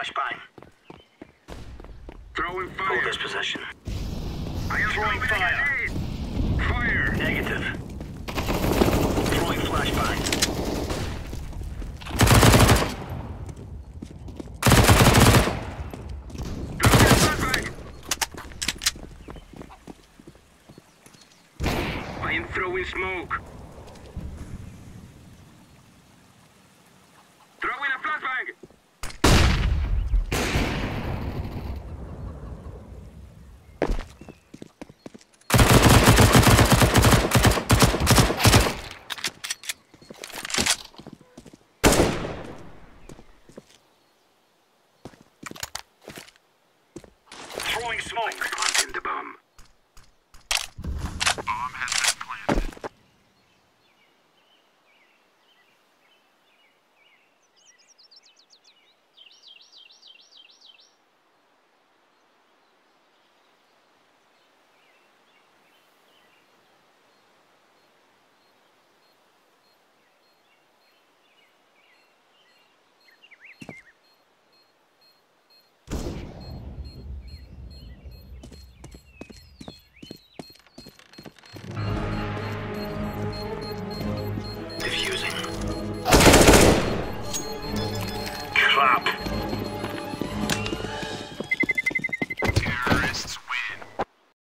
flashbang. Throwing fire. Hold this position. I am Throwing fire. Fire. Negative. Throwing flashbang. I am throwing smoke. Throwing a flashbang. Throwing smoke. Planting the bomb.